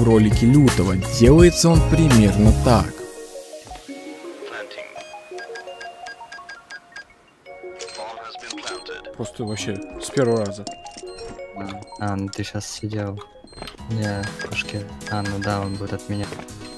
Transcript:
в ролике Лютого. Делается он примерно так. Просто вообще с первого раза. Ну ты сейчас сидел. Я кошки. Ну да, он будет от меня.